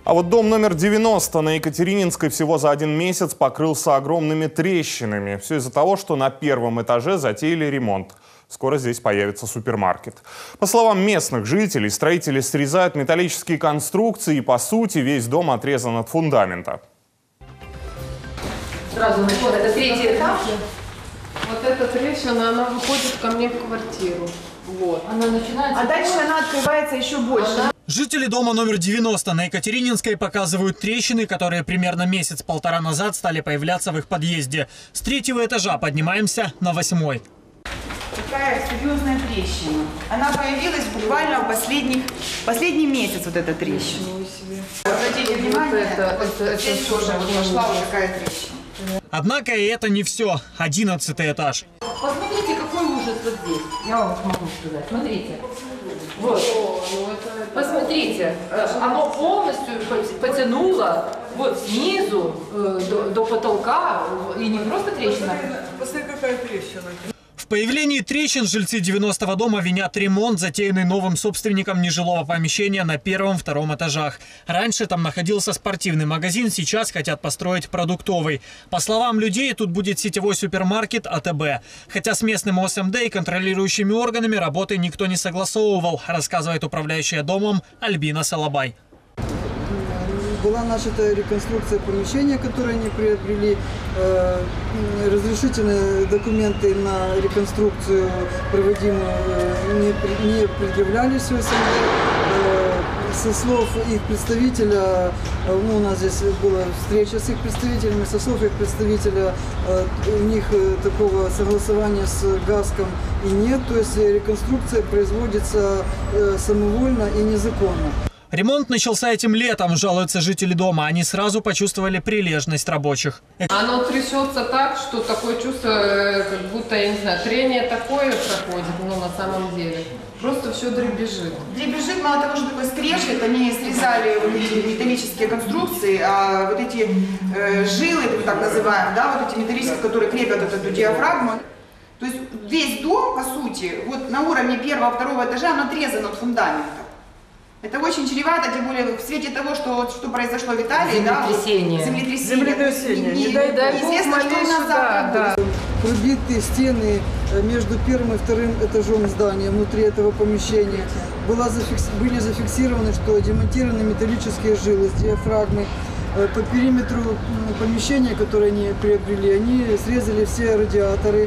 А вот дом номер 90 на Екатерининской всего за 1 месяц покрылся огромными трещинами. Все из-за того, что на первом этаже затеяли ремонт. Скоро здесь появится супермаркет. По словам местных жителей, строители срезают металлические конструкции и, по сути, весь дом отрезан от фундамента. Сразу вот это 3-й этаж. Вот эта трещина, она выходит ко мне в квартиру. Вот. Она начинается. А дальше она открывается еще больше. Жители дома номер 90 на Екатерининской показывают трещины, которые примерно месяц-полтора назад стали появляться в их подъезде. С 3-го этажа поднимаемся на 8-й. Такая серьезная трещина. Она появилась буквально в последний месяц, вот эта трещина. Обратите внимание, здесь тоже вот пошла вот такая трещина. Однако и это не все. 11-й этаж. Посмотрите, какой ужас вот здесь. Я вам могу сказать. Смотрите. Вот. Посмотрите, оно полностью потянуло вот снизу до потолка. И не просто трещина. Посмотри, какая трещина. В появлении трещин жильцы 90-го дома винят ремонт, затеянный новым собственником нежилого помещения на 1-2 этажах. Раньше там находился спортивный магазин, сейчас хотят построить продуктовый. По словам людей, тут будет сетевой супермаркет АТБ. Хотя с местным ОСМД и контролирующими органами работы никто не согласовывал, рассказывает управляющая домом Альбина Салабай. Была начата реконструкция помещения, которое они приобрели. Разрешительные документы на реконструкцию проводимую не предъявлялись в СМД. Со слов их представителя, у нас здесь была встреча с их представителями, со слов их представителя у них такого согласования с ГАСКом и нет. То есть реконструкция производится самовольно и незаконно. Ремонт начался этим летом, жалуются жители дома. Они сразу почувствовали прилежность рабочих. Оно трясется так, что такое чувство, как будто, я не знаю, трение такое проходит, на самом деле. Просто все дребезжит. Дребезжит, мало того, что такой скрежет, они срезали вот эти металлические конструкции, а вот эти жилы, так называем, да, вот эти металлические, которые крепят эту диафрагму. То есть весь дом, по сути, вот на уровне 1-2 этажа, он отрезан от фундамента. Это очень чревато, тем более в свете того, что произошло в Италии, землетрясение. Не дай бог, неизвестно, что у нас завтра будет. Пробиты стены между 1-м и 2-м этажом здания, внутри этого помещения. Были зафиксированы, что демонтированы металлические жилы с диафрагмой. По периметру помещения, которое они приобрели, они срезали все радиаторы.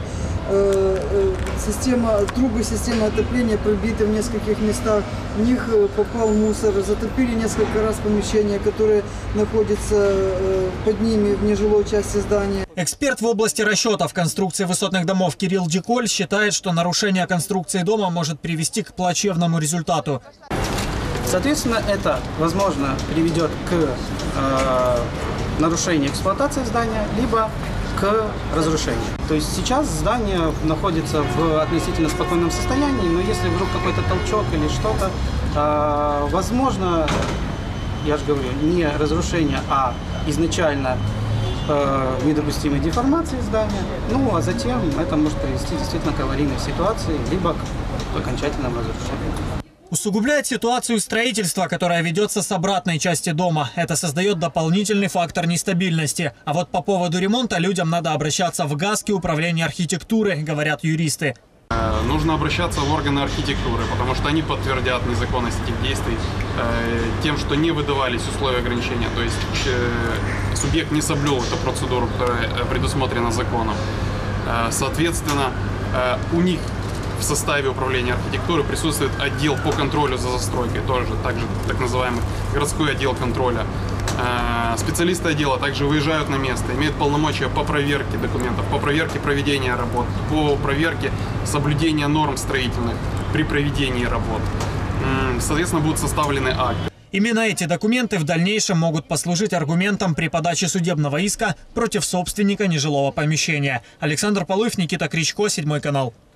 Трубы системы отопления пробиты в нескольких местах. В них попал мусор. Затопили несколько раз помещение, которое находится под ними в нежилой части здания. Эксперт в области расчетов конструкции высотных домов Кирилл Диколь считает, что нарушение конструкции дома может привести к плачевному результату. Соответственно, это, возможно, приведет к нарушению эксплуатации здания, либо к разрушению. То есть сейчас здание находится в относительно спокойном состоянии, но если вдруг какой-то толчок или что-то, возможно, я же говорю, не разрушение, а изначально недопустимой деформации здания, а затем это может привести действительно к аварийной ситуации, либо к окончательному разрушению. Усугубляет ситуацию строительства, которое ведется с обратной части дома. Это создает дополнительный фактор нестабильности. А вот по поводу ремонта людям надо обращаться в ГАСК и управление архитектуры, говорят юристы. Нужно обращаться в органы архитектуры, потому что они подтвердят незаконность этих действий тем, что не выдавались условия ограничения. То есть субъект не соблюл эту процедуру, которая предусмотрена законом. Соответственно, у них в составе управления архитектуры присутствует отдел по контролю за застройкой, также так называемый городской отдел контроля. Специалисты отдела также выезжают на место, имеют полномочия по проверке документов, по проверке проведения работ, по проверке соблюдения норм строительных при проведении работ. Соответственно, будут составлены акты. Именно эти документы в дальнейшем могут послужить аргументом при подаче судебного иска против собственника нежилого помещения. Александр Полуев, Никита Кричко, 7 канал.